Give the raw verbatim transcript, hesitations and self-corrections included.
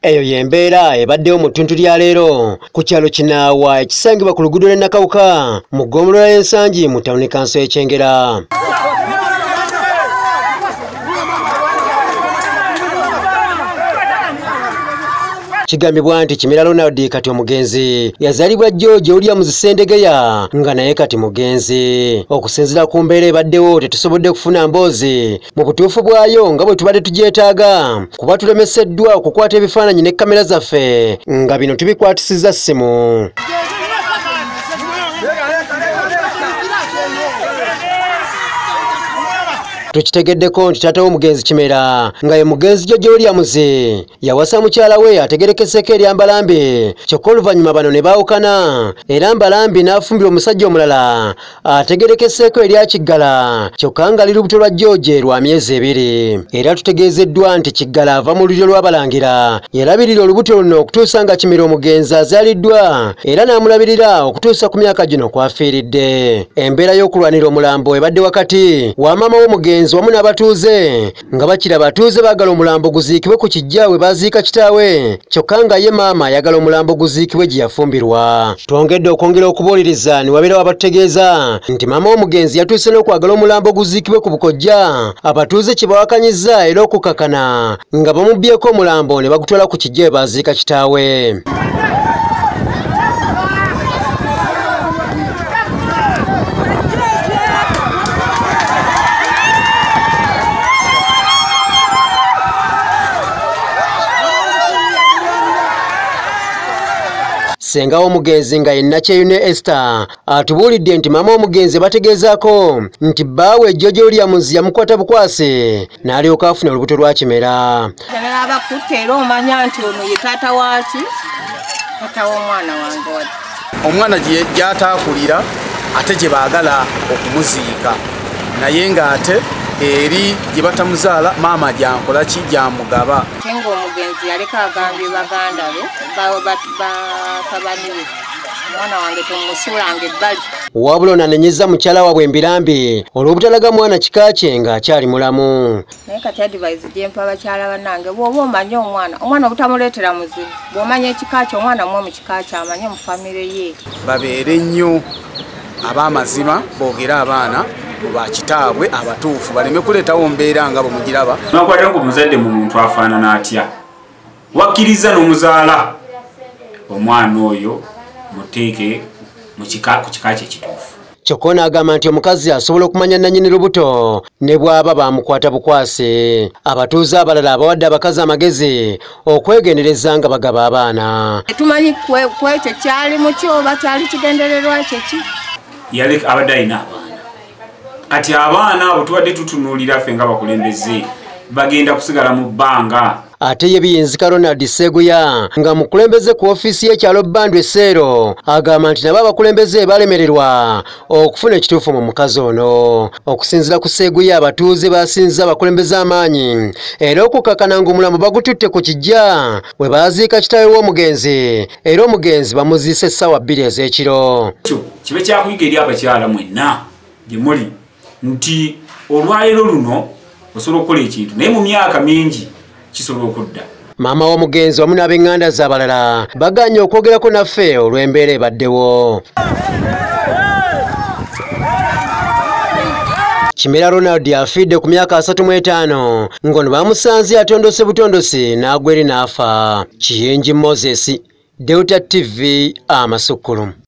Eyo yembeera ebaddewo mu ttuntu lya leero ku kyalo Kinaawa ekisangibwa ku luguudo lw'e Nakawuka mu ggombolola y'ensangi mu tawuni kanso y'Ekyengera. Kigambibwa nti Kimera Ronald kati omugenzi yazaalibwa George William Sendegeya nga naye kati mugenzi. Okusinziira ku mbeera ebaddewo tetusobodde kufuna mboozi mu butuufu bwayo nga bwe tubadde tugyetaaga kuba tulemeseddwa okukwata ebifaananyi ne kamera zaffe nga bino tubikwatisizza ssimu. Tukitegeddeko nti taata w'omugenzi Kimera nga ye mugenzi George Williams yawasa mukyala we ategerekeseeko eri Mbalambi kyokka oluvannyuma bano ne baawukana era Mbalambi n'afumbira omusajja omulala ategerekeseeko eri Kiggala kyokka nga ali lubuto lwa George lwa myezi ebiri. Era tutegeezeddwa nti Kiggala ava mu lulyo lw'abalangira yalabirira olubuto luno okutuusa nga Kimera omugenzi azaaliddwa era n'amulabirira okutuusa ku myaka gino kw'afiiridde. Embeera y'okulwanira omulambo ebadde wakati wa maama w'omugenzi wamu n'abatuuze nga bakira abatuuze baagala omulambo guziikibwe ku kijja we baziika kitaawe kyokka nga ye maama ayagala omulambo guziikibwe gye yafumbirwa. Twongedde okwongera okubuuliriza ne wabeerawo abatutegeeza nti maama w'omugenzi yatuuse n'okwagala omulambo guziikibwe ku bukojja abatuuze kye bawakanyizza era okukakana nga bamubbyeko omulambo ne bagutwala ku kijja we baziika kitaawe. Senga w'omugenzi nga ye Nakyeyune Esther atubuulidde nti maama w'omugenzi bategeezaako nti bbaawe George Williams yamukwata bukwasi n'alyoka afuna olubuto lwa Kimera. Kimera abakutte era omanya nti ono ye taata waaki taata w'omwana wange wadde. Omwana gy'ataakulira ate gye baagala okumuziika naye ng'ate eri gye batamuzaala maama gyankola ki gyamugaba. Tenga omugenzi yaleka agambye baganda be batabani be omwana wange tomusuulange ebbali. Wabula onanenyezza mukyala waabwe Mbirambi olw'obutalaga mwana kika kye ng'akyali mulamu. Naye kati advice gye mpa bakyala bannange bw'oba omanye omwana omwana obutamuleetera muzibu bw'omanya ekika kye omwana mmwe mu kika kye amanye mu famire ye. Babeere nnyo ab'amazima boogera abaana ba kitaabwe abatuufu baleme kuleetawo mbeera nga bwemugiraba. Nakwatira ngu omuzadde mu muntu afaanana atya wakkiriza n'omuzaala omwana oyo muteeke ku kika kye ekituufu. Kyokka n'agamba nti omukazi asobola okumanya nannyini lubuto ne bw'aba bamukwata bukwasi. Abatuuze abalala abawadde abakazi amagezi okwegendereza nga bagaba abaana. Tumanyi ku ekyo kyali mu kyo oba kyali kigendererwa ekyo ki? Yali abadde alina abaana. Kati abaana abo tuwadde tutunuulira ffe nga bakulembeze bagenda kusigala mu bbanga. Ate ye Biyinzika Ronald Seguya nga mukulembeze ku ofiisi y'ekyalo Bbandwa Esseero agamba nti nabo abakulembeze balemererwa okufuna ekituufu mu mukazi ono. Okusinziira ku Seguya abatuuze basinza abakulembeze amaanyi era okukakana ng'omulambo bagututte ku kijja we baziika kitaawe w'omugenzi era omugenzi bamuziise essaawa bbiri ez'ekiro. Kibe kyakuyiga eri abakyala mwenna gye muli nti olwaleero luno osobola okukola ekintu naye mu myaka mingi kisobola okudda. Maama w'omugenzi wamu n'ab'eŋŋanda ze abalala baganye okwogerako naffe olw'embeera ebaddewo. Kimera Ronald afiidde ku myaka asatu mu etaano ng'ono bamusanze atondose butondosi n'agwa eri n'afa. Kiyenji Moses, Delta T V Amasukulu.